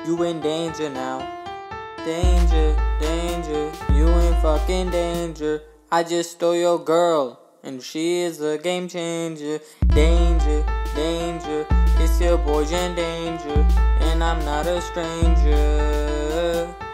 You in danger now. Danger, danger, you in fucking danger. I just stole your girl, and she is a game changer. Danger, danger, it's your boy GenDangers, and I'm not a stranger.